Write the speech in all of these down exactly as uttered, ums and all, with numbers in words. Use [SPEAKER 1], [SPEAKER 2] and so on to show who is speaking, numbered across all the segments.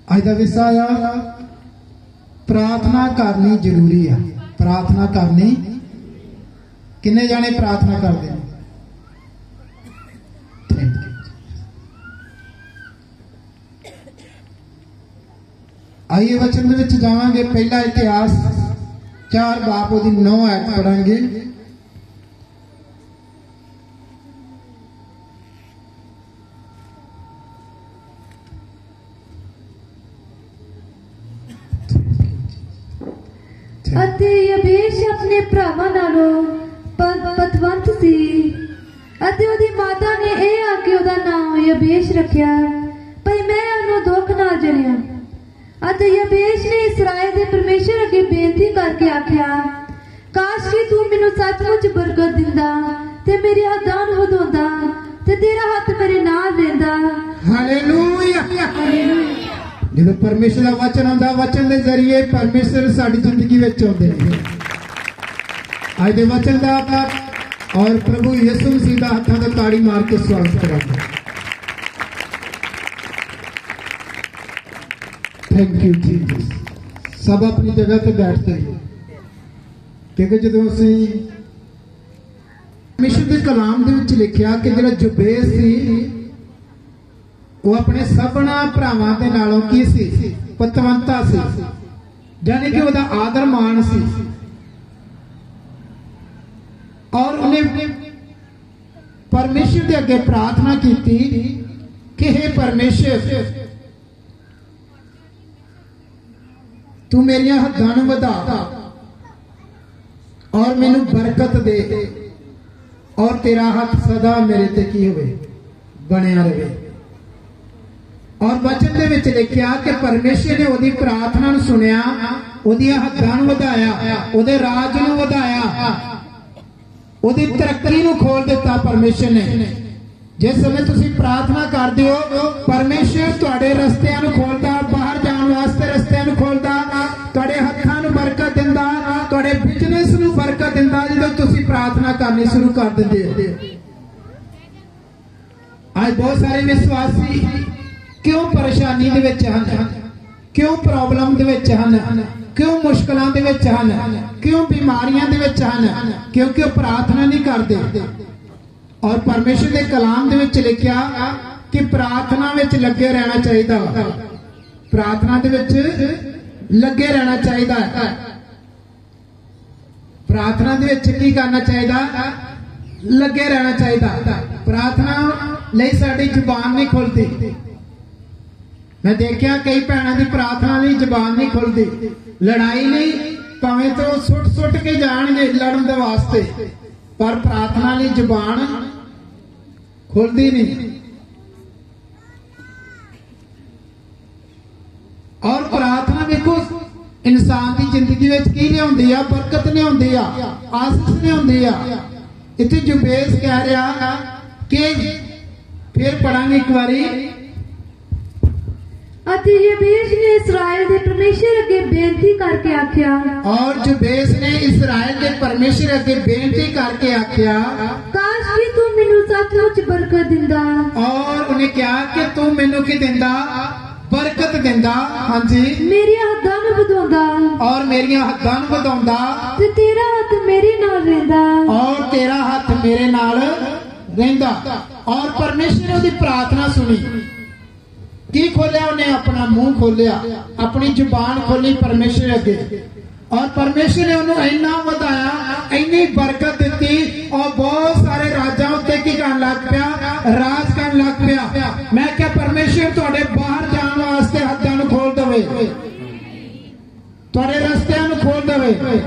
[SPEAKER 1] अज का विषय आ प्रार्थना करनी जरूरी है। प्रार्थना करनी किन्ने जाने प्रार्थना करते हैं? आइए वचन दे विच जावांगे। पहला इतिहास चार बाप ओदी नौ ऐत पढ़ांगे।
[SPEAKER 2] ਅਤੇ ਯਬੇਸ਼ ਆਪਣੇ ਭਰਾਵਾਂ ਨਾਲੋਂ ਪਤਵੰਤ ਸੀ ਅਤੇ ਉਹਦੀ ਮਾਤਾ ਨੇ ਇਹ ਆ ਕੇ ਉਹਦਾ ਨਾਮ ਯਬੇਸ਼ ਰੱਖਿਆ, ਪਰ ਮੈਂ ਉਹਨੂੰ ਦੁੱਖ ਨਾਲ ਜਲਿਆ। ਅਤੇ ਯਬੇਸ਼ ਨੇ ਇਸਰਾਇਲ ਦੇ ਪਰਮੇਸ਼ਰ ਅੱਗੇ ਬੇਨਤੀ ਕਰਕੇ ਆਖਿਆ, ਕਾਸ਼ ਕਿ ਤੂੰ ਮੈਨੂੰ ਸੱਚਮੁੱਚ ਬਰਕਤ ਦਿੰਦਾ ਤੇ ਮੇਰੇ ਹੱਥਾਂ ਨੂੰ ਵਧਾਉਂਦਾ ਤੇ ਤੇਰਾ ਹੱਥ ਮੇਰੇ ਨਾਲ ਰਹਿੰਦਾ।
[SPEAKER 1] ਹਾਲੇਲੂਇਆ। ਜਦੋਂ ਪਰਮੇਸ਼ਰ ਦਾ ਵਚਨ ਆਉਂਦਾ, ਵਚਨ ਦੇ ਜ਼ਰੀਏ ਪਰਮੇਸ਼ਰ ਸਾਡੀ ਜ਼ਿੰਦਗੀ ਵਿੱਚ ਆਉਂਦੇ ਨੇ। ਅੱਜ ਦੇ ਵਚਨ ਦਾ ਔਰ ਪ੍ਰਭੂ ਯਿਸੂ ਮਸੀਹ ਦਾ ਹੱਥਾਂ ਦਾ ਤਾੜੀ ਮਾਰ ਕੇ ਸਵਾਗਤ ਕਰਾਂਗੇ। Thank you Jesus. ਸਭ ਆਪਣੀ ਜਗ੍ਹਾ ਤੇ ਬੈਠਦੇ हैं, क्योंकि ਜਦੋਂ ਅਸੀਂ ਪਰਮੇਸ਼ਰ ਦੇ ਕਲਾਮ ਦੇ ਵਿੱਚ ਲਿਖਿਆ ਕਿ ਜਿਹੜਾ ਜਬੇਸ ਸੀ ਉਹ ਆਪਣੇ ਸਭਨਾ ਭਰਾਵਾਂ ਦੇ ਨਾਲੋਂ ਕੀ ਸੀ? ਪਤਵੰਤਾ ਸੀ, ਜਾਨੀ ਕਿ ਉਹਦਾ ਆਦਰ ਮਾਣ ਸੀ। ਔਰ ਉਹਨੇ ਪਰਮੇਸ਼ਰ ਦੇ ਅੱਗੇ ਪ੍ਰਾਰਥਨਾ ਕੀਤੀ ਕਿ हे ਪਰਮੇਸ਼ਰ, ਤੂੰ ਮੇਰੀਆਂ ਹੱਦਾਂ ਨੂੰ ਵਧਾ ਔਰ ਮੈਨੂੰ ਬਰਕਤ ਦੇ ਔਰ ਤੇਰਾ ਹੱਥ ਸਦਾ ਮੇਰੇ ਤੇ ਕੀ ਹੋਵੇ? ਬਣਿਆ ਰਹੇ। और वचन दे विच लिखिया कि परमेश्वर ने ओदी प्रार्थना नूं सुनिया, ओदियां हद्दां नूं वधाया, ओदे राज नूं वधाया, ओदी तरक्की नूं खोल दिता परमेश्वर ने। जिस समय तुसीं प्रार्थना करदे हो, परमेश्वर तुहाडे रस्तियां नूं खोलदा, बाहर जाण वास्ते रस्तियां नूं खोलदा, तुहाडे हत्थां नूं बरकत दिंदा, तुहाडे बिजनेस नूं बरकत दिंदा जदों तुसीं प्रार्थना करनी शुरू कर दिंदे हो। आज बहुत सारे विश्वासी क्यों परेशानी दे विच हन, क्यों प्रॉब्लम दे विच हन, क्यों मुश्किलां दे विच हन, क्यों बीमारियां दे विच हन? क्योंकि वो प्रार्थना नहीं करते। और परमेश्वर के कलाम दे विच लिखिया कि प्रार्थना विच लगे रहना चाहिए, प्रार्थना दे विच लगे रहना चाहिए। प्रार्थना दे विच की करना चाहिए? लगे रहना चाहिए। प्रार्थना लई साडी जुबान नहीं खुलती। मैं देखिया कई भैनों की प्रार्थना लिए जबान नहीं खुलती। लड़ाई नहीं भावें तो सुट सुट के जाएंगे लड़न दे वास्ते, पर प्रार्थना लिए जबान खुलती नहीं। और प्रार्थना देखो इंसान की जिंदगी में की लियाउंदी आ? बरकत लियाउंदी आ, आसीस लियाउंदी आ। इत्थे जबेस कह रहा कि फिर पढ़ांगे एक बारी।
[SPEAKER 2] ਅਤੇ ਯਬੇਸ਼ ਨੇ ਇਸਰਾਇਲ ਦੇ ਪਰਮੇਸ਼ਰ ਅੱਗੇ ਬੇਨਤੀ ਕਰਕੇ ਆਖਿਆ,
[SPEAKER 1] और जबेस ने इस्राएल के परमेश्वर अगे बेनती करके आख्या,
[SPEAKER 2] ਕਾਸ਼ ਕਿ ਤੂੰ ਮੈਨੂੰ ਸੱਚਮੁੱਚ ਬਰਕਤ ਦਿੰਦਾ।
[SPEAKER 1] और उन्हें कहा कि तू मैनू की दिंदा? बरकत दिंदा। हाँ जी।
[SPEAKER 2] ਮੇਰੀਆਂ ਹੱਦਾਂ ਨੂੰ ਵਧਾਉਂਦਾ
[SPEAKER 1] और मेरिया हद्दां नूं वधाउंदा
[SPEAKER 2] ਤੇ ਤੇਰਾ ਹੱਥ ਮੇਰੇ ਨਾਲ ਰਹਿੰਦਾ।
[SPEAKER 1] और तेरा हाथ मेरे नाल रहिंदा। और परमेश्वर ने उसदी प्रार्थना सुनी। की खोलिया? उन्हें अपना मुंह खोलिया, अपनी जुबान खोली परमेश्वर अगे। और परमेश्वर ने उन्होंने इन्ना वधाया, इन्नी बरकत दी और बहुत सारे राजा उत्ते की करन लग पिया, राज करन लग पिया। मैं क्या परमेश्वर तुहाडे बाहर जाण वास्ते हद्दां नूं खोल देवे, तुहाडे रस्तियां नूं खोल देवे।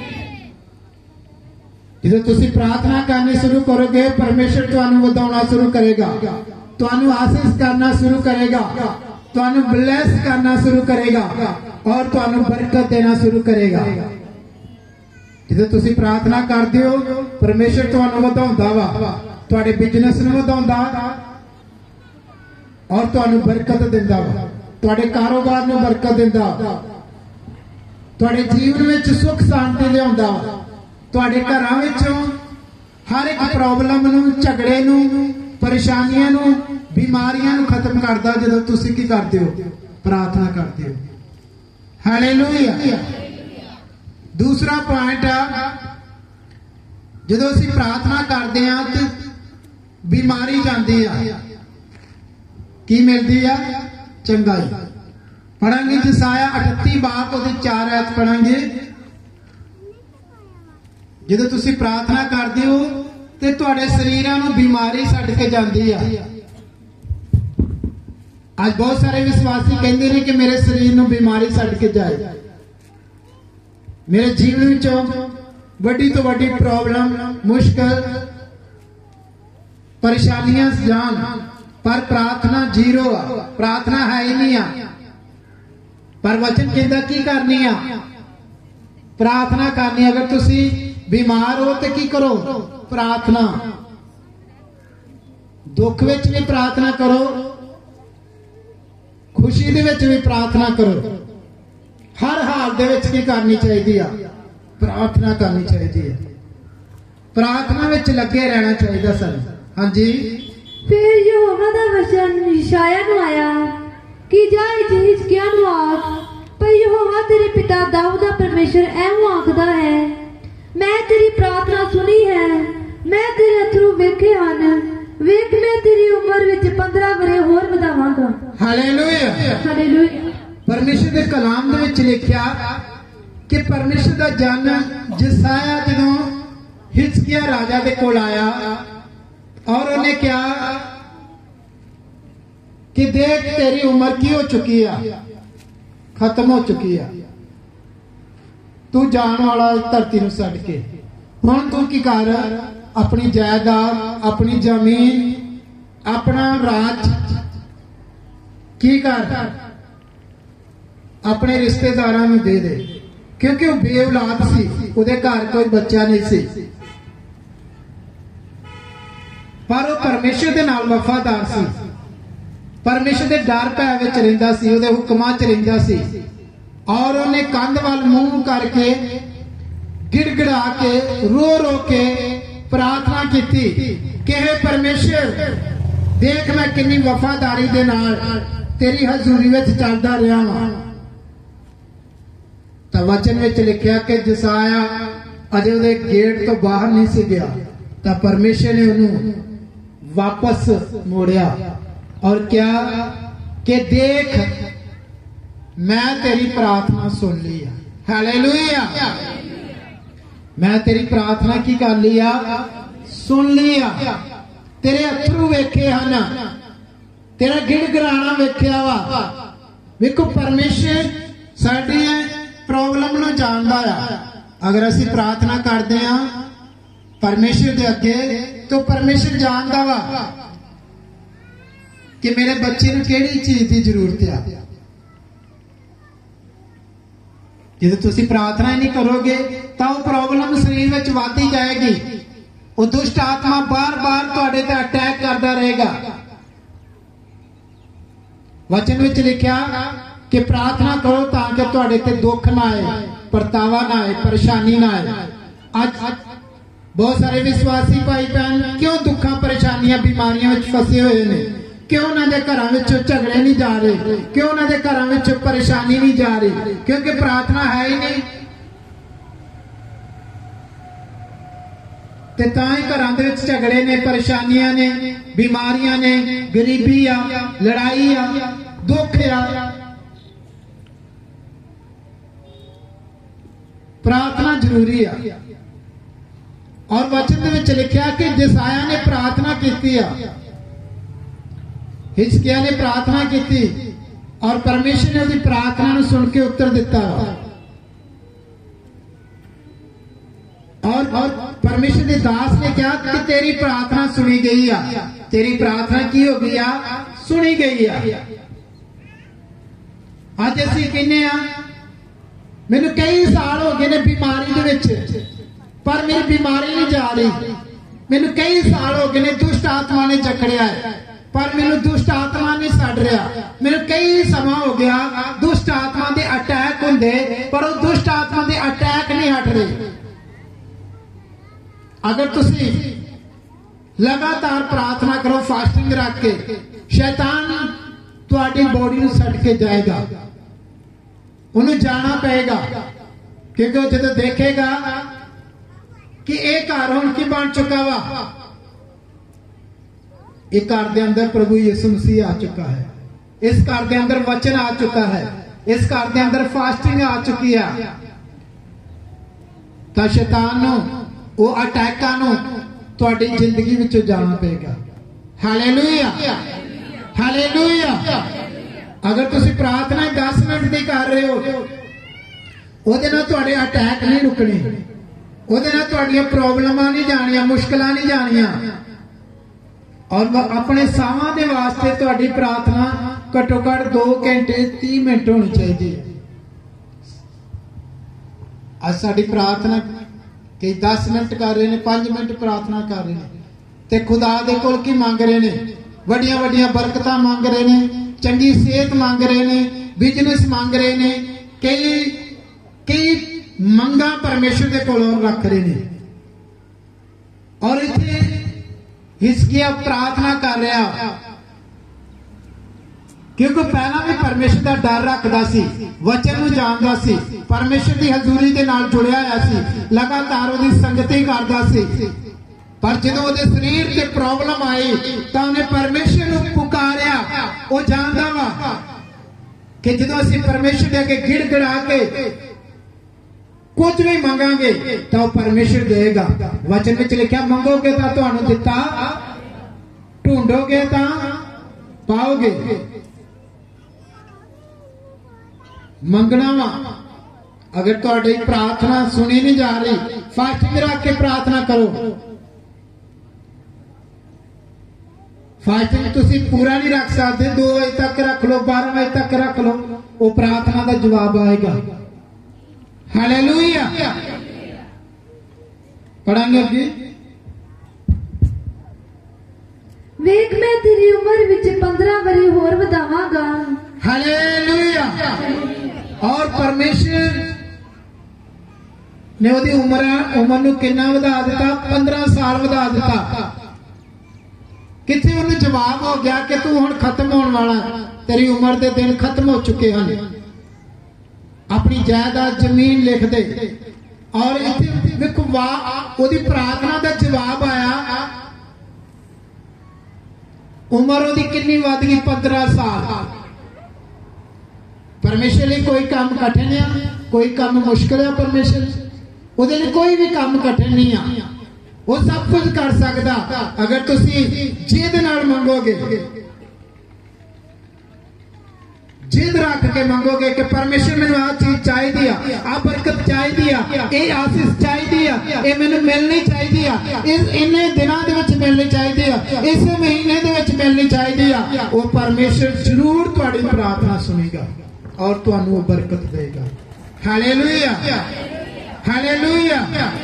[SPEAKER 1] जदों तुसीं प्रार्थना करनी शुरू करोगे, परमेश्वर तुहानूं वधाउणा शुरू करेगा, तुहानूं आसीस करना शुरू करेगा, तुहानूं ब्लेस करना शुरू करेगा और तुहानूं बरकत देना शुरू करेगा। जदों तुसीं प्रार्थना करदे हो, परमेश्वर तुहानूं वधाउंदा वा, तुहाडे बिजनेस नूं वधाउंदा और तुहानूं बरकत दिंदा वा, तुहाडे कारोबार नूं बरकत दिंदा, तुहाडे जीवन विच सुख शांति लिआउंदा वा, तुहाडे घरां विचों हर एक प्रॉब्लम नूं, झगड़े नूं, परेशानियां नूं, बीमारियां नूं खत्म करदा। जदों तुसीं की करदे हो? प्रार्थना करते हो। हालेलुया। दूसरा पॉइंट आ, ਜਦੋਂ ਅਸੀਂ प्रार्थना करते हैं तो बीमारी जाती है, की मिलती है? चंगाई। पढ़ांगे जसाया अठत्ती बाप ਉਹਦੇ चार आयत पढ़ांगे। ਜਦੋਂ ਤੁਸੀਂ प्रार्थना करते हो ਤੇ ਤੁਹਾਡੇ ਸਰੀਰਾਂ ਨੂੰ ਬਿਮਾਰੀ ਛੱਡ ਕੇ ਜਾਂਦੀ ਆ। ਅੱਜ ਬਹੁਤ ਸਾਰੇ ਵਿਸ਼ਵਾਸੀ ਕਹਿੰਦੇ ਨੇ ਕਿ ਮੇਰੇ ਸਰੀਰ ਨੂੰ ਬਿਮਾਰੀ ਛੱਡ ਕੇ ਜਾਏ। ਮੇਰੇ ਜੀਵਨ ਵਿੱਚੋਂ ਵੱਡੀ ਤੋਂ ਵੱਡੀ ਪ੍ਰੋਬਲਮ, ਮੁਸ਼ਕਲ, ਪਰੇਸ਼ਾਨੀਆਂ ਜਾਣ, ਪਰ ਪ੍ਰਾਰਥਨਾ ਜ਼ੀਰੋ ਆ, ਪ੍ਰਾਰਥਨਾ ਹੈ ਹੀ ਨਹੀਂ ਆ। ਪਰ ਵਚਨ ਕਹਿੰਦਾ ਕੀ ਕਰਨੀ ਆ? ਪ੍ਰਾਰਥਨਾ ਕਰਨੀ। ਅਗਰ ਤੁਸੀਂ ਬਿਮਾਰ ਹੋ ਤੇ ਕੀ ਕਰੋ? प्रार्थना। दुख विच भी प्रार्थना करो, खुशी दे विच भी प्रार्थना करो। हर हाल दे विच की करनी चाहिए? प्रार्थना करनी चाहिए। प्रार्थना विच लगे रहना चाहिए सर। हाँ जी।
[SPEAKER 2] फिर यहोवा दा वचन यशायाह नूं आया कि जा हिजकिय्याह नूं आख, पर यहोवा तेरे पिता दाऊद दा परमेश्वर ऐवों आखदा है, मैं तेरी प्रार्थना सुनी है, मैं तेरे अथरू वेखे हन, वेख मैं तेरी उम्र विच पंद्रह वरे होर वधावांगा।
[SPEAKER 1] हालेलुया।
[SPEAKER 2] हालेलुया।
[SPEAKER 1] परमेश्वर दे कलाम दे विच लिखिया कि परमेश्वर दा जन जसाया जदों हिजकिय्याह राजा दे कोल आया और उन्हें कहा कि देख तेरी उम्र की हो चुकी है, खत्म हो चुकी है, तू जान वाला धरती नूं छड्ड के हुण तू की कर? अपनी जायदाद, अपनी जमीन, अपना राज की कर अपने रिश्तेदारां नूं दे दे, क्योंकि वो बेऔलाद सी, उहदे घर कोई बच्चा नहीं सी। पर वो परमेश्वर दे नाल वफादार सी, परमेश्वर दे डर भय विच रहिंदा सी, उहदे हुक्मां च रहिंदा सी। और उन्हें कंध वाल मुंह करके गिड़गिड़ा के रो रो के प्रार्थना की कि हे परमेश्वर, देख मैं कितनी वफादारी दे नाल तेरी हजूरी विच चलदा रहा हां। तो वचन विच लिखिया कि जसाया अजे उहदे गेट तो बाहर नहीं सी गया, तो परमेश्वर ने उन्हें वापस मोड़िया और क्या कि देख मैं तेरी प्रार्थना सुन ली है। हालेलुया। मैं तेरी प्रार्थना की कर लिया, सुन लिया, तेरे अथरू वेखे हन, तेरा गिड़गिड़ाना वेख्या वा। वेखो परमेश्वर साडी प्रॉब्लम नूं जानदा आ। अगर असीं प्रार्थना करदे हां परमेश्वर दे अगे तो परमेश्वर जानदा वा कि मेरे बच्चे नूं किहड़ी चीज की जरूरत है। जो तुसी प्रार्थना ही नहीं करोगे तो प्रॉब्लम शरीर में वधदी जाएगी। वो दुष्ट आत्मा बार बार तुहाडे ते अटैक करता रहेगा। वचन विच लिखिया कि प्रार्थना करो ताकि तुहाडे ते दुख ना आए, परतावा ना आए, परेशानी ना आए। आज बहुत सारे विश्वासी भाई बहन क्यों दुखा, परेशानियां, बीमारियां विच फसे हुए ने? क्यों उन्होंने घरों में झगड़े नहीं जा रहे? क्यों उन्होंने घरों में परेशानी नहीं जा रही? क्योंकि प्रार्थना है ही नहीं। ते तां ही घरों दे विच झगड़े ने, परेशानियां ने, बीमारियां ने, गरीबी आ, लड़ाई आ, दुख आ। प्रार्थना जरूरी है। और वचन दे विच लिखिया कि जसाया ने प्रार्थना की, हिजकिय्याह ने प्रार्थना की और परमेश्वर ने उसकी प्रार्थना को सुन के उत्तर दिता। और, और परमेश्वर के दास ने कहा कि तेरी प्रार्थना सुनी गई है, तेरी प्रार्थना की हो गई, सुनी गई है। अज असीं कहने आ मैनूं कई साल हो गए ने बीमारी दे विच, पर मेरी बीमारी नहीं जा रही। मैनूं कई साल हो गए ने दुष्ट आत्मा ने जकड़िया है, पर मैनूं दुष्ट आत्मा नहीं छड्ड रहा। मैनूं कई समा हो गया दुष्ट आत्मा के अटैक हुंदे, पर वो दुष्ट आत्मा के अटैक नहीं हट रहे। अगर तुसी लगातार प्रार्थना करो, फास्टिंग रख के, शैतान ਤੁਹਾਡੀ ਬੋਡੀ ਨੂੰ ਛੱਡ ਕੇ ਜਾਏਗਾ, ਉਹਨੂੰ ਜਾਣਾ ਪਏਗਾ, ਕਿਉਂਕਿ ਉਹ ਜਦੋਂ ਦੇਖੇਗਾ ਕਿ ਇਹ ਘਰ ਹੁਣ ਕੀ ਬਣ ਚੁੱਕਾ ਵਾ, ਇਹ ਘਰ ਦੇ ਅੰਦਰ ਪ੍ਰਭੂ ਯਿਸੂ ਮਸੀਹ ਆ ਚੁੱਕਾ ਹੈ, ਇਸ ਘਰ ਦੇ ਅੰਦਰ ਵਚਨ ਆ ਚੁੱਕਾ ਹੈ, ਇਸ ਘਰ ਦੇ ਅੰਦਰ ਫਾਸਟਿੰਗ ਆ ਚੁੱਕੀ ਆ, ਤਾਂ ਸ਼ੈਤਾਨ ਨੂੰ, ਉਹ ਅਟੈਕਾਂ ਨੂੰ ਤੁਹਾਡੀ ਜ਼ਿੰਦਗੀ ਵਿੱਚੋਂ ਜਾਣਾ ਪਏਗਾ। Hallelujah, hallelujah. ਅਗਰ ਤੁਸੀਂ ਪ੍ਰਾਰਥਨਾ ਦਸ ਮਿੰਟ ਦੀ ਕਰ ਰਹੇ ਹੋ, ਉਹਦੇ ਨਾਲ ਤੁਹਾਡੇ ਅਟੈਕ ਨਹੀਂ ਰੁਕਣੇ, ਉਹਦੇ ਨਾਲ ਤੁਹਾਡੀਆਂ ਪ੍ਰੋਬਲਮਾਂ ਨਹੀਂ ਜਾਣੀਆਂ, ਮੁਸ਼ਕਲਾਂ ਨਹੀਂ ਜਾਣੀਆਂ। ਔਰ ਆਪਣੇ ਸਾਹਾਂ ਦੇ ਵਾਸਤੇ ਤੁਹਾਡੀ ਪ੍ਰਾਰਥਨਾ ਘੱਟੋ ਘੱਟ ਦੋ ਘੰਟੇ तीस ਮਿੰਟ ਹੋਣੀ ਚਾਹੀਦੀ ਹੈ। ਅੱਜ ਸਾਡੀ ਪ੍ਰਾਰਥਨਾ ਕਈ दस ਮਿੰਟ ਕਰ ਰਹੇ ਨੇ, पांच ਮਿੰਟ ਪ੍ਰਾਰਥਨਾ ਕਰ ਰਹੇ ਨੇ, ਤੇ ਖੁਦਾ ਦੇ ਕੋਲ ਕੀ ਮੰਗ ਰਹੇ ਨੇ? ਵੱਡੀਆਂ ਵੱਡੀਆਂ ਬਰਕਤਾਂ ਮੰਗ ਰਹੇ ਨੇ, ਚੰਗੀ ਸਿਹਤ ਮੰਗ ਰਹੇ ਨੇ, ਬਿਜ਼ਨਸ ਮੰਗ ਰਹੇ ਨੇ, ਕਈ ਕਈ ਮੰਗਾਂ ਪਰਮੇਸ਼ਰ ਦੇ ਕੋਲੋਂ ਰੱਖ ਰਹੇ ਨੇ। ਔਰ ਇੱਥੇ ਹਿਜ਼ਕੀਆ ਪ੍ਰਾਰਥਨਾ ਕਰ ਰਿਹਾ, ਕਿਉਂਕਿ ਪਹਿਲਾਂ ਵੀ ਪਰਮੇਸ਼ਰ ਦਾ ਡਰ ਰੱਖਦਾ ਸੀ, ਵਚਨ ਨੂੰ ਜਾਣਦਾ ਸੀ, ਪਰਮੇਸ਼ਰ ਦੀ ਹਜ਼ੂਰੀ ਦੇ ਨਾਲ ਜੁੜਿਆ ਹੋਇਆ ਸੀ, ਲਗਾਤਾਰ ਉਹਦੀ ਸੰਗਤੀ ਕਰਦਾ ਸੀ। ਪਰ ਜਦੋਂ ਉਹਦੇ ਸਰੀਰ ਤੇ ਪ੍ਰੋਬਲਮ ਆਈ ਤਾਂ ਉਹਨੇ ਪਰਮੇਸ਼ਰ ਨੂੰ ਪੁਕਾਰਿਆ। ਉਹ ਜਾਣਦਾ ਵਾ ਕਿ ਜਦੋਂ ਅਸੀਂ ਪਰਮੇਸ਼ਰ ਦੇ ਅੱਗੇ ਗਿੜਗੜਾ ਕੇ ਕੁਝ ਵੀ ਮੰਗਾਂਗੇ ਤਾਂ ਉਹ ਪਰਮੇਸ਼ਰ ਦੇਗਾ। ਵਚਨ ਵਿੱਚ ਲਿਖਿਆ, ਮੰਗੋਗੇ ਤਾਂ ਤੁਹਾਨੂੰ ਦਿੱਤਾ, ਢੂੰਡੋਗੇ ਤਾਂ ਪਾਓਗੇ। ਮੰਗਣਾ ਵਾ। ਅਗਰ ਤੁਹਾਡੀ ਪ੍ਰਾਰਥਨਾ ਸੁਣੀ ਨਹੀਂ ਜਾ ਰਹੀ, ਫਾਸਟਿੰਗ ਰੱਖ ਕੇ ਪ੍ਰਾਰਥਨਾ ਕਰੋ। ਫਾਸਟਿੰਗ ਤੁਸੀਂ ਪੂਰਾ ਨਹੀਂ ਰੱਖ ਸਕਦੇ, दो ਵਜੇ ਤੱਕ ਰੱਖ ਲਓ, बारह ਵਜੇ ਤੱਕ ਰੱਖ ਲਓ, ਉਹ ਪ੍ਰਾਰਥਨਾ ਦਾ ਜਵਾਬ ਆਏਗਾ। ਹਾਲੇਲੂਇਆ। ਪੜਾਂਗੇ ਅੱਗੇ।
[SPEAKER 2] ਵੇਖ ਮੈਂ ਤੇਰੀ ਉਮਰ ਵਿੱਚ पंद्रह ਵਰੇ ਹੋਰ ਵਧਾਵਾਂਗਾ।
[SPEAKER 1] ਹਾਲੇਲੂਇਆ। ਔਰ ਪਰਮੇਸ਼ਰ ਨੇ ਉਹਦੀ ਉਮਰ ਉਮਰ ਨੂੰ ਕਿੰਨਾ ਵਧਾ ਦਿੱਤਾ? पंद्रह ਸਾਲ ਵਧਾ ਦਿੱਤਾ। ਕਿੱਥੇ ਉਹਨੂੰ ਜਵਾਬ ਹੋ ਗਿਆ ਕਿ ਤੂੰ ਹੁਣ ਖਤਮ ਹੋਣ ਵਾਲਾ, ਤੇਰੀ ਉਮਰ ਦੇ ਦਿਨ ਖਤਮ ਹੋ ਚੁੱਕੇ ਹਨ। ਆਪਣੀ ਜਾਇਦਾਦ ਜ਼ਮੀਨ ਲਿਖ ਦੇ। ਔਰ ਇੱਥੇ ਵੇਖੋ, ਉਹਦੀ ਪ੍ਰਾਰਥਨਾ ਦਾ ਜਵਾਬ ਆਇਆ। ਉਮਰ ਉਹਦੀ ਕਿੰਨੀ ਵੱਧ ਗਈ? पंद्रह ਸਾਲ। ਪਰਮੇਸ਼ਰ ਲਈ ਕੋਈ ਕੰਮ ਕਠਿਨ ਆ? ਕੋਈ ਕੰਮ ਮੁਸ਼ਕਿਲ ਆ? ਪਰਮੇਸ਼ਰ ਉਹਦੇ ਲਈ ਕੋਈ ਵੀ ਕੰਮ ਕਠਿਨ ਨਹੀਂ ਆ। ਉਹ ਸਭ ਕੁਝ ਕਰ ਸਕਦਾ ਅਗਰ ਤੁਸੀਂ ਜਿੱਦ ਨਾਲ ਮੰਗੋਗੇ, जिद रख के मंगोगे कि परमेश्वर मैनू आ चीज चाहिए, आ बरकत चाहिए, ये आशीष चाहिए, ये मैनू मिलनी चाहिए, इस इन्ने दिनों दे विच मिलनी चाहिए, इस महीने दे विच मिलनी चाहिए, वो परमेश्वर जरूर तुहाडी प्रार्थना सुनेगा और तुहानू बरकत देगा। Hallelujah, hallelujah.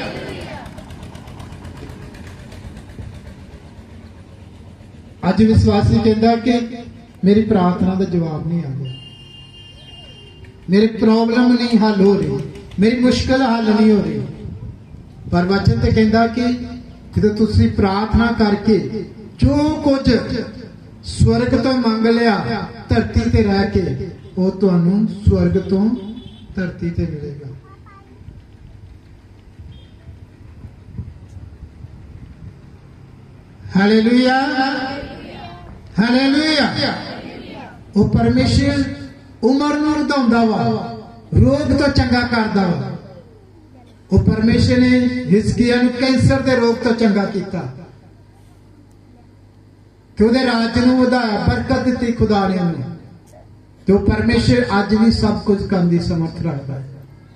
[SPEAKER 1] अज विश्वासी कहता कि मेरी प्रार्थना का जवाब नहीं आ गया, मेरी प्रॉब्लम नहीं हल हो रही, मेरी मुश्किल हल नहीं हो रही। पर वचन तो कहता कि जो तुसी प्रार्थना करके जो कुछ स्वर्ग तो मंग लिया धरती ते रह के, वो तुहानू स्वर्ग तो धरती ते मिलेगा। Hallelujah, hallelujah. वो परमेश्वर उमर नूं वधाउंदा वा, रोग तो चंगा करदा वा। वो परमेश्वर ने हिजकिय्याह नूं कैंसर के रोग तो चंगा किया कि उहदे राज नूं वधाया, बरकत दित्ती खुदा ने उहनूं। तो परमेश्वर अज भी सब कुछ करने की समर्थ रखता है।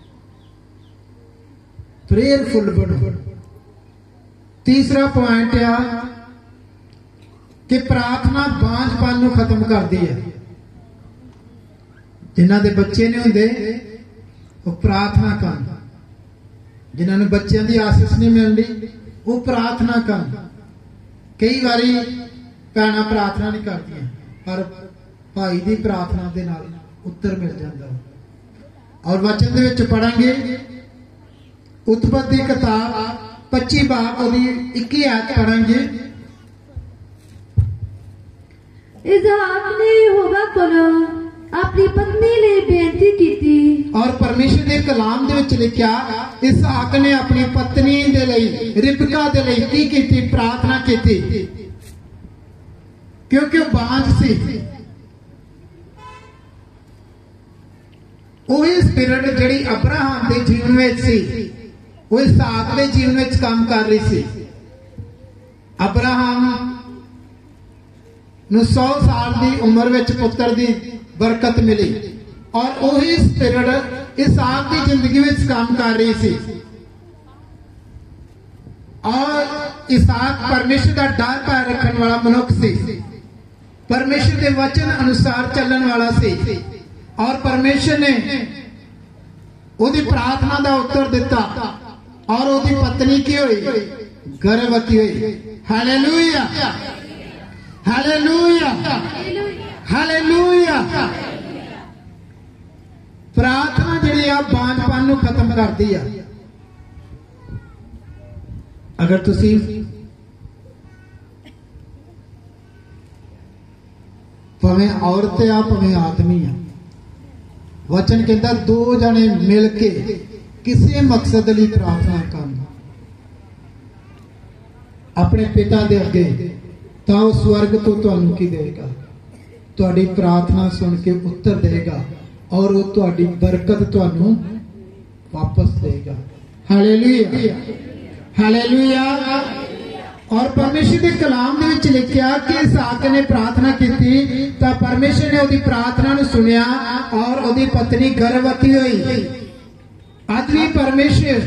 [SPEAKER 1] प्रेयरफुल बनो। तीसरा पॉइंट आ कि प्रार्थना बांझपन नूं खत्म करती है। जिन्हां दे बच्चे नहीं हुंदे वो प्रार्थना करन, जिन्हां नूं बच्चों की आसीस नहीं मिलती वो प्रार्थना करन। कई बारी भैणां प्रार्थना नहीं करदियां पर भाई की प्रार्थना दे नाल उत्तर मिल जाता। और वचन दे विच पढ़ांगे उत्पत्ति किताब पच्ची बाब और इक्की आयत पढ़ांगे।
[SPEAKER 2] इसहाक ने यहोवा कोलों अपनी पत्नी लिए बेनती की थी।
[SPEAKER 1] और परमेश्वर के कलाम दे विच लिखिया इसहाक ने अपनी पत्नी दे लई रिबका दे लई की कीती प्रार्थना की थी क्योंकि वो बांझ सी। वही स्पिरिट जिहड़ी अब्राहम के जीवन में सी वो इसहाक के जीवन में काम कर रही सी। अब्राहम नूं सौ साल की उम्र में पुत्र की बरकत मिली और वही स्पिरिट इसहाक की जिंदगी में काम कर रही सी। और इसहाक परमेश्वर का डर पाए रखने वाला मनुख सी, परमेश्वर के वचन अनुसार चलने वाला सी और परमेश्वर ने उसकी प्रार्थना का उत्तर दिता और उसकी पत्नी की हुई गर्भवती हुई। Hallelujah hallelujah hallelujah. प्रार्थना जिहड़ी आ बांझपन नूं खत्म करदी आ। अगर तुसीं भावें औरत आ भावें आदमी आ, वचन कहता दो जने मिल के किसी मकसद लिए प्रार्थना करना अपने पिता दे अगे, तो वह स्वर्ग तो तुहानू की देगा, तुहाडी प्रार्थना सुन के उत्तर देगा और वह तुहाडी बरकत तुहानू वापस देगा। Hallelujah hallelujah. और परमेश्वर के कलाम दे विच लिखिया कि इसहाक ने प्रार्थना की थी तो परमेश्वर ने उसकी प्रार्थना नूं सुनिया और उसकी पत्नी गर्भवती हुई। अज भी परमेश्वर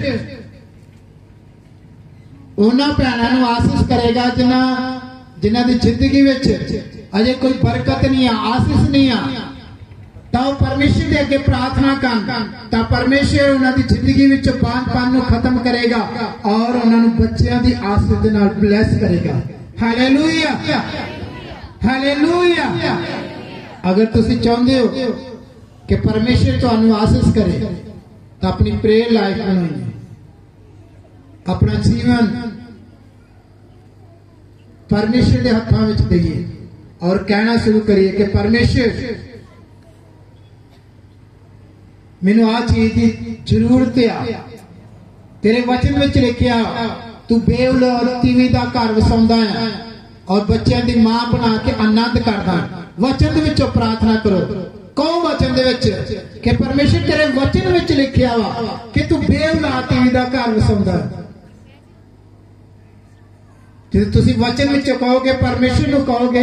[SPEAKER 1] उन्हां भैणां नूं आसीस करेगा जिन्हां जिन्हां दी जिंदगी विच अजे कोई बरकत नहीं आ, आसीस नहीं आ, तो परमेश्वर के अगे प्रार्थना कर तो परमेश्वर उन्होंने जिंदगी में बांझपन नूं खत्म करेगा और उन्होंने बच्चों की आसीस दे नाल ब्लैस करेगा। Hallelujah hallelujah. अगर तुसीं चाहते हो कि परमेश्वर तुहानू आसीस करे तो अपनी प्रेयर लाइफ बनाइए, अपना जीवन परमेश्वर के हाथों में दईए और कहना शुरू करिए कि परमेश्वर मैनू आ चीज की जरूरत आ। तेरे वचन में लिखिया तू बेऔलादी का घर वसाउंदा है और बच्चों की मां बना के आनंद करदा। वचन दे विचों प्रार्थना करो। कहो वचन दे विच कि परमेश्वर तेरे वचन में लिखिया वा कि तू बेऔलादी का घर वसाउंदा है। जो तुसीं वचन में कहोगे परमेश्वर नूं कहोगे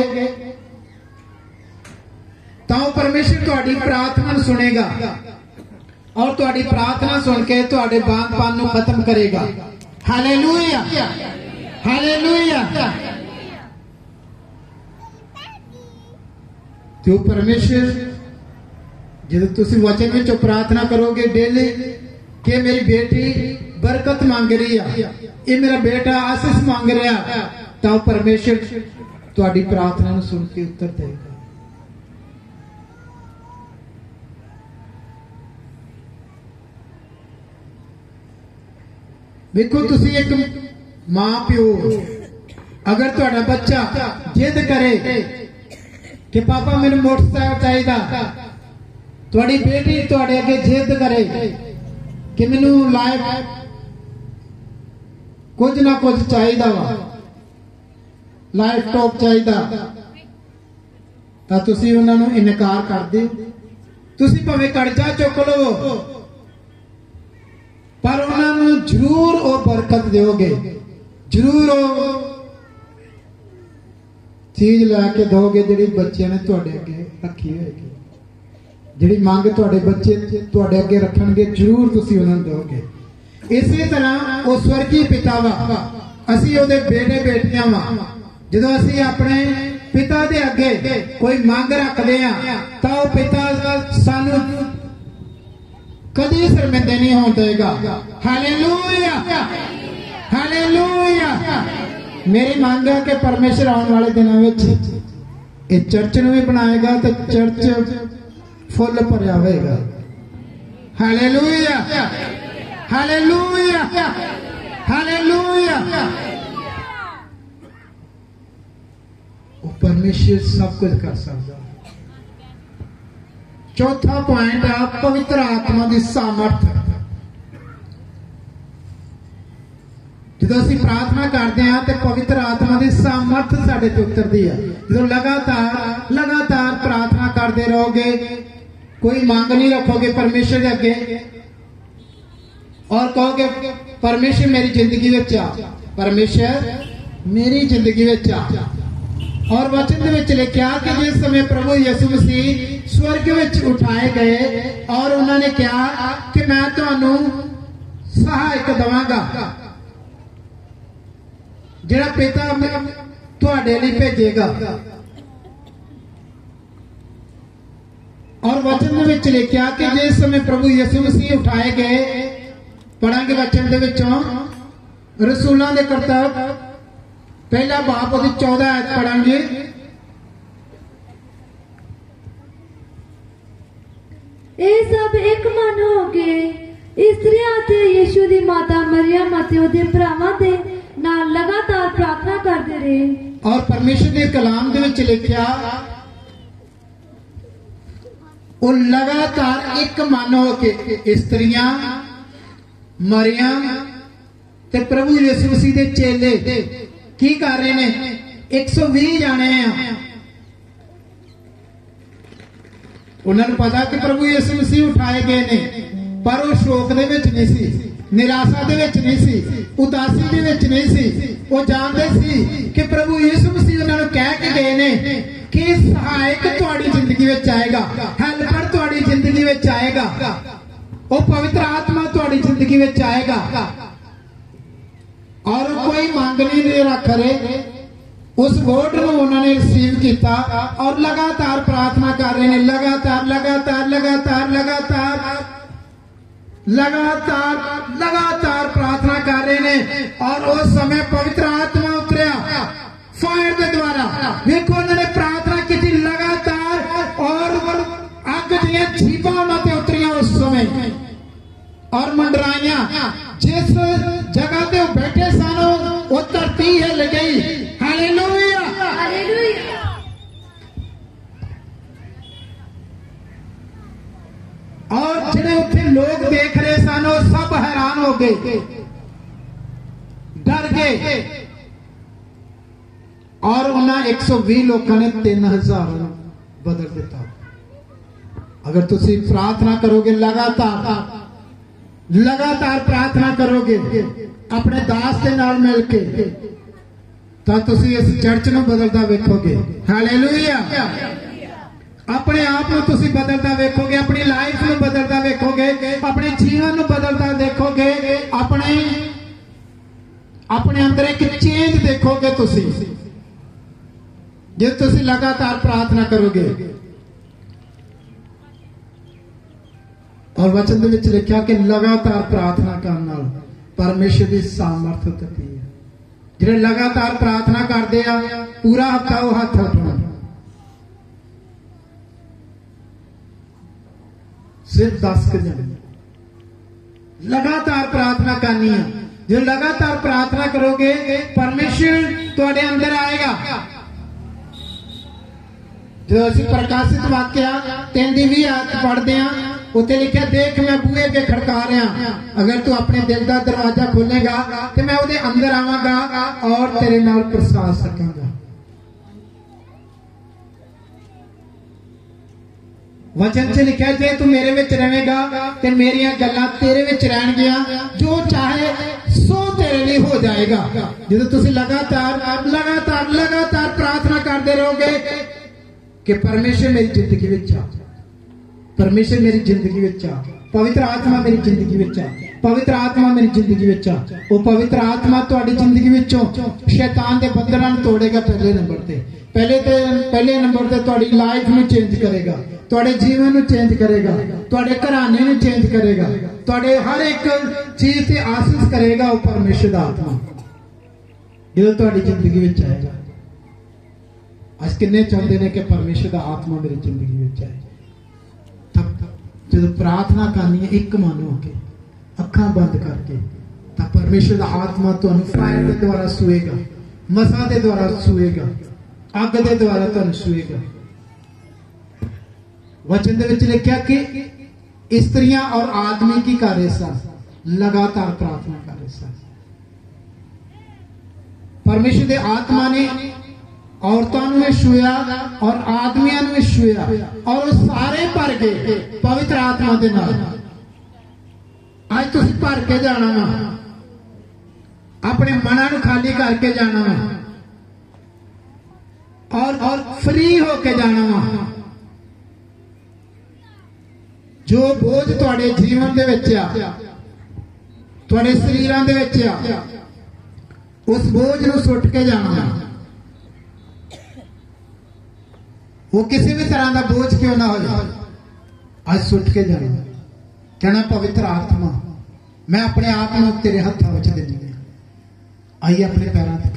[SPEAKER 1] तो परमेश्वर तुहाडी प्रार्थना सुनेगा और तुहाडी प्रार्थना सुन के तुहाडे बांझपन नूं खत्म करेगा। Hallelujah hallelujah. तो परमेश्वर जब तुसीं वचन में प्रार्थना करोगे डेली कि मेरी बेटी बरकत मांग रही है, ये मेरा बेटा आशीष मांग रहा, तो परमेश्वर तुहाडी प्रार्थना नूं सुन के उत्तर देगा। देखो तुसी एक मां प्यो अगर तुहाडा बच्चा जिद करे कि पापा मैनू मोटरसाइकिल चाहिए, तुहाडी बेटी तुहाडे अगे जिद करे कि मैनू लाइफ कुछ ना कुछ चाहिए वा, लाइफ टॉप चाहिए, तो तुसी उन्हां नूं इनकार कर दे। तुसी भावें कर्जा चुक लो पर उन्होंने जरूर वो बरकत दोगे, जरूर वो चीज लैके दोगे जिहड़ी बच्चे ने तुहाडे अगे रखी होगी, जिहड़ी मंग तुहाडे बच्चे तुहाडे अगे रखणगे जरूर तुसीं उन्होंने दोगे। इसी तरह वो स्वर्गीय पिता वा, असीं उहदे बेटे बेटियां वा। जदों असीं अपने पिता दे अगे कोई मंग रखदे आ तां पिता सानूं कदी शर्मिंदे नहीं होने देगा। Hallelujah hallelujah. मेरी मांग है कि परमेश्वर आने वाले दिनों में इस चर्च में भी बनाएगा तो चर्च फुल भरिया होगा। Hallelujah hallelujah hallelujah. परमेश्वर सब कुछ कर सकता। चौथा पॉइंट है पवित्र आत्मा की सामर्थ। जो असीं प्रार्थना करते हैं तो पवित्र आत्मा की सामर्थ साडे ते उतरदी है। जो लगातार लगातार प्रार्थना करते रहोगे, कोई मांग नहीं रखोगे परमेश्वर के अगे और कहोगे परमेश्वर मेरी जिंदगी विच आ, परमेश्वर मेरी जिंदगी विच आ। और वचन दे विच लिखिया कि जिस समय प्रभु यीशु मसीह स्वर्ग विच उठाए गए और उन्होंने कहा कि मैं तुहानू सहायक दवांगा, जिहड़ा पिता तुहाडे लई भेजेगा। और वचन दे विच लिखिया कि जिस समय प्रभु यीशु मसीह उठाए गए, पढ़ांगे वचन दे विचों रसूलां दे करतब पहला बाप उसकी चौदह आयत पढ़ांगे।
[SPEAKER 2] ਇਹ ਸਭ ਇੱਕ ਮਨ ਹੋ ਕੇ ਇਸਤਰੀਆਂ ਤੇ ਯਿਸੂ ਦੀ ਮਾਤਾ ਮਰੀਅਮ ਅਤੇ ਉਹਦੇ ਭਰਾਵਾਂ ਦੇ ਨਾਲ ਲਗਾਤਾਰ ਪ੍ਰਾਰਥਨਾ ਕਰਦੇ ਰਹੇ।
[SPEAKER 1] और परमेश्वर के कलाम दे विच लिखिया वो लगातार एक मन हो के इस्त्रियां मरियम ते प्रभु यीशु मसीह दे चेले की कर रहे ने, एक सौ भी जाने हैं। उन्होंने पता कि प्रभु यीशु मसीह उठाए गए ने, पर वो शोक दे विच नहीं सी, निराशा दे विच नहीं सी, उदासी दे विच नहीं सी। वो जानते सी कि प्रभु यीशु मसीह उन्होंने कह के गए ने कि सहायक तुहाडी जिंदगी विच आएगा, हेल्पर तुहाडी जिंदगी विच आएगा, वो पवित्र आत्मा तुहाडी जिंदगी विच आएगा। और कोई मांग नहीं रख रहे, उस वोट को उन्होंने रिसीव किया और लगातार प्रार्थना कर रहे हैं, लगातार लगातार लगातार लगातार लगातार लगातार प्रार्थना कर रहे हैं। और उस समय पवित्र आत्मा उतरिया फायर के द्वारा। देखो उन्होंने प्रार्थना की लगातार और अग दियां छीपां उन्होंने उतरिया उस समय और मंडराइया। जिस जगह पे वो बैठे सन वो धरती हिल गई। Hallelujah
[SPEAKER 2] hallelujah.
[SPEAKER 1] और जिन्हें उत्थे लोग देख रहे सन वो सब हैरान हो गए, डर गए। और उन्हें एक सौ भी लोगों ने तीन हजार बदल दिता। अगर तुसी प्रार्थना करोगे, लगातार लगातार प्रार्थना करोगे अपने दास के नाल मिल के, तो तुसी इस चर्च नूं बदलदा वेखोगे। हालेलुया। अपने आप नूं तुसी बदलदा वेखोगे, अपनी लाइफ नूं बदलदा वेखोगे, अपने जीवन नूं बदलदा देखोगे, अपने अपने अंदर एक चेंज देखोगे तुसी जे तुसी लगातार प्रार्थना करोगे। और वचन दे विच लिखिया कि लगातार प्रार्थना करन नाल परमेश्वर की सामर्थ उतरदी है। जिहड़े लगातार प्रार्थना करते आ पूरा हफ्ता वो हथ उठाउण, सिर्फ दस के जने लगातार प्रार्थना करनी है। जो लगातार प्रार्थना करोगे परमेश्वर तुहाडे अंदर आएगा। जो असीं प्रकाशित वाक्या तीन दी भी आयत पढ़ते हैं, उत्ते लिखा देख मैं बूहे अगे खड़का रहा, अगर तू अपने दिल का दरवाजा खोलेगा तो मैं उहदे अंदर आवांगा और तेरे नाल प्रसाद सकांगा। वचन च लिखा जे तू मेरे विच रहेगा ते मेरियां गल्लां तेरे विच रहणगियां, जो चाहे सो तेरे लिए हो जाएगा। जो तुसीं लगातार लगातार लगातार प्रार्थना करते रहोगे कि परमेश्वर मेरी जिंदगी विच आ, परमेश्वर मेरी जिंदगी विच आ, पवित्र आत्मा मेरी जिंदगी विच आ, पवित्र आत्मा मेरी जिंदगी विच आ। वो पवित्र आत्मा तुहाडी जिंदगी विचों शैतान दे बंधनां नूं तोड़ेगा। पहले नंबर ते पहले ते पहले नंबर ते तुहाडी लाइफ नूं चेंज करेगा, तुहाडे जीवन नूं चेंज करेगा, तुहाडे घराने नूं चेंज करेगा, तुहाडे हर एक चीज ते आशीष करेगा। वो परमेश्वर दा आत्मा जो तुहाडी जिंदगी विच आएगा। अस किन्ने चाहते हैं कि परमेश्वर का आत्मा मेरी जिंदगी में आए। तब जो प्रार्थना करनी है एक मन होके अखा बंद करके, तब परमेश्वर का आत्मा तुहानू फायर के द्वारा सुएगा, मसा के द्वारा सुएगा। अग के द्वारा तुहानूं छूएगा। वचन दे विच लिखिया कि स्त्रियां और आदमी की कर रहे सन, लगातार प्रार्थना कर रहे सन। परमेश्वर के आत्मा ने औरतों में छुआ और आदमियों में छुआ और वो सारे भर गए पवित्र आत्मा के नाल। अज तुम भर के जाना वा, अपने मना नूं खाली करके जाना वा और और फ्री होके जाना वा। जो बोझ तुहाडे जीवन दे विच आ, तुहाडे शरीरां दे विच आ, उस बोझ नूं सुट के जाना वा। वो किसी भी तरह का बोझ क्यों ना हो जाए, आज सुट के जाना। कहना पवित्र आत्मा मैं अपने आप में तेरे हथों में दे दी। आइए अपने पैरों